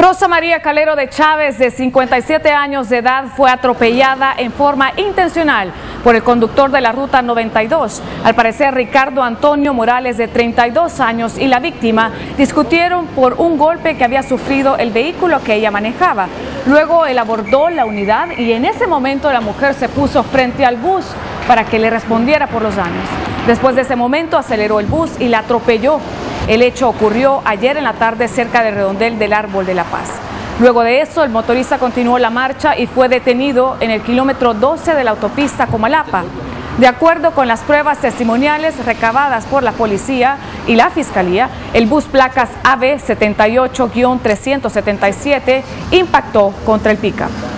Rosa María Calero de Chávez, de 57 años de edad, fue atropellada en forma intencional por el conductor de la Ruta 92. Al parecer, Ricardo Antonio Morales, de 32 años, y la víctima discutieron por un golpe que había sufrido el vehículo que ella manejaba. Luego él abordó la unidad y en ese momento la mujer se puso frente al bus para que le respondiera por los daños. Después de ese momento aceleró el bus y la atropelló. El hecho ocurrió ayer en la tarde cerca del redondel del Árbol de la Paz. Luego de eso, el motorista continuó la marcha y fue detenido en el kilómetro 12 de la autopista Comalapa. De acuerdo con las pruebas testimoniales recabadas por la policía y la fiscalía, el bus placas AB 78-377 impactó contra el pick-up.